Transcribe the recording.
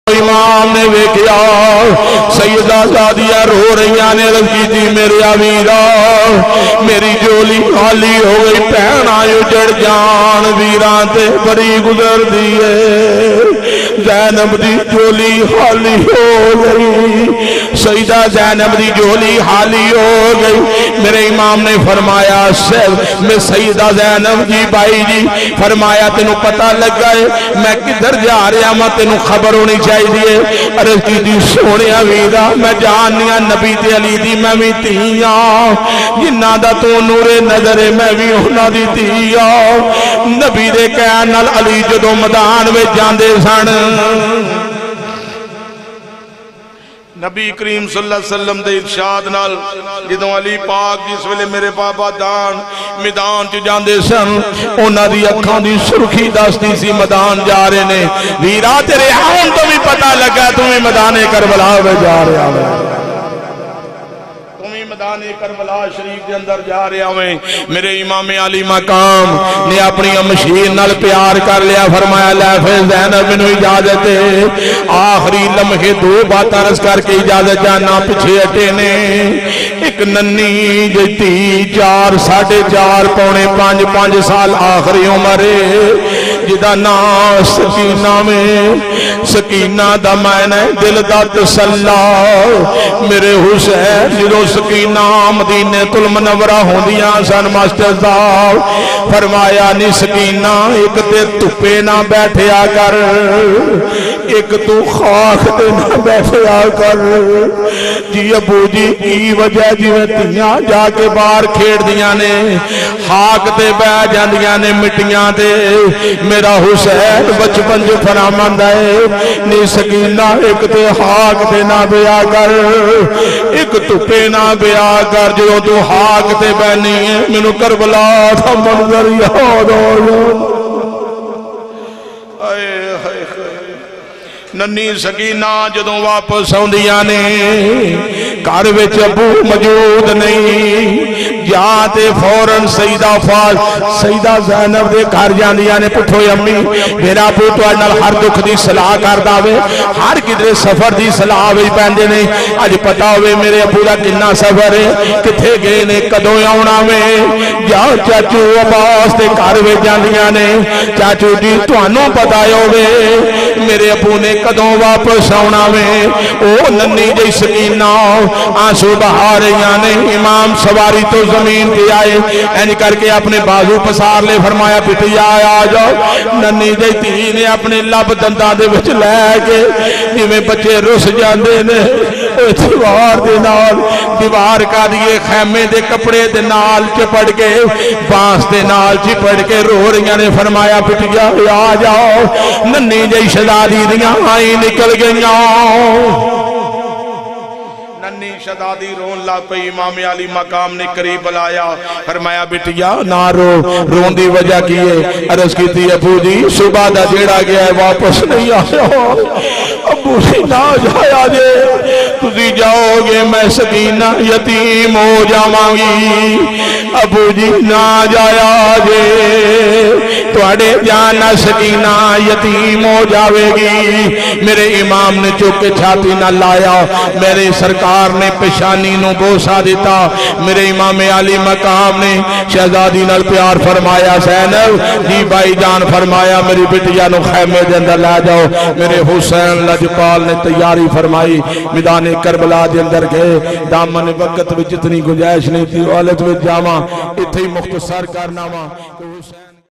इमाम ने वेख्या सैयदा ज़ादिया रो रही ने, रखी थी मेरे वीरा मेरी झोली खाली हो गई, भैना उजड़ जान वीरा ते बड़ी गुजरदी है। ज़ैनब दी झोली खाली हो गई, सैयदा ज़ैनब दी झोली खाली हो गई। मेरे इमाम ने फरमाया मैं सैयदा ज़ैनब जी भाई जी फरमाया तेनू पता लगा है मैं किधर जा रहा मैं तेनू खबर होनी चाहिए। अरे की सोने वीरा मैं जाननी नबी ते अली दी मैं भी धी हाँ, जिन्ना दा तू नूरे नजर है मैं भी उन्हां दी धी हाँ। नबी दे कहण नाल अली जदों मैदान में जांदे सन, नबी करीम सल्लल्लाहु अलैहि वसल्लम दे इरशाद नाल जदों अली पाक जिस वेले मेरे बाबा दान मैदान च जांदे सन, उन्हां दी अखां दी सुर्खी दसदी सी मैदान जा रहे ने। वीरा तेरे आउण तो भी पता लगा तू भी मैदाने करबला में जा रहा है, मैदान करबला शरीफ के अंदर जा रहा हूं। मेरे इमाम आली मकाम ने अपनी मशीर नाल प्यार कर लिया, फरमाया लै फिर ज़ैनब मैनू इजाजत है। आखिरी लम्हे दो बात अर्ज करके इजाजत जाना पिछे हटे ने। एक नन्नी जी 4 साढ़े 4 पौने 5 साल आखिरी उम्र जिदा नाम सकीना में, सकीना दा मैंने दिल दा तसल्ला। मेरे हुसैन जो सकीना मदीने तुल मुनव्वरा होंदियां सन मास्टर साहब फरमाया नी सकीना एक ते धुप्पे ना बैठया कर, एक तू खाक ते ना बैठया कर। जी अबू जी की वजह जिवें धीयां जाके बाहर खेड़दियां ने खाक ते बह जांदियां ने मिट्टियां ते, मेरा हुसैन बचपन च फरमांदा है नी सकीना एक ते खाक ते ना बिया कर, एक धुप्पे ना बिया कर। जो तू हाक ते बहनी है मैनू करबला था मंजर याद हो। नन्नी सकीना जदों वापस आउंदियां ने घर विच अबू मौजूद नहीं, जाते फौरन सईदा सईदा ज़ैनब दे घर जांदियां ने। पुछो अम्मी मेरा अबू तुहाडे नाल हर दुख दी सलाह करदा वे, हर किधरे सफर दी सलाह विच पैंदे ने। अज पता होवे मेरे अबू दा किन्ना सफर है, किथे गए ने, कदों आउणा वे। जाओ चाचू अब्बास दे घर विच जांदियां ने, चाचू जी तुहानू पता होवे मेरे अबू ने कदों वापस आउणा वे। ओ नन्नी जी सकीना आंसू बहा रही ने। इमाम सवारी तो जमीन पे आए, इंज करके अपने बाजू पसार ले, फरमाया पिटिया आ जाओ। नन्नी जी धी ने अपने लब दंदां दे विच लैके जिवें बच्चे रुस जांदे ने दीवार दे नाल दीवार का दिए खैमे दे कपड़े दे नाल चिपड़ के बांस दे नाल चिपड़ के रो रही ने। फरमाया पिटिया आ जाओ। नन्नी जी शहजादी दियां आई निकल गईयां। नन्नी शहजादी रोन लग पई। इमाम अली मकाम ने करीब बुलाया, फरमाया बिटिया ना रो, रोन दी वजह की है? अर्ज की अबू जी सुबह दा जेड़ा गया है वापस नहीं आया। अबू जी ना जाया जे, तुसी जाओगे मैं सकीना यतीम हो जावांगी। अबू जी ना जाया जे, तुहाडे जाना सकीना यतीम हो जावेगी। मेरे इमाम ने चुक के छाती ना लाया, मेरे सरकार ने पेशानी नू बोसा दिता। मेरे इमाम अली मकाम ने शहजादी नाल प्यार फरमाया। ज़ैनब जी भाई जान फरमाया मेरी बिटिया नू खैमे दे अंदर ला जाओ। मेरे हुसैन लजपाल ने तैयारी फरमाई, मैदान करबला दे अंदर गए। दामन वक्त में जितनी गुंजाइश नहीं थी हालत में जावा, इत्थे ही मुख्तसर करना वा।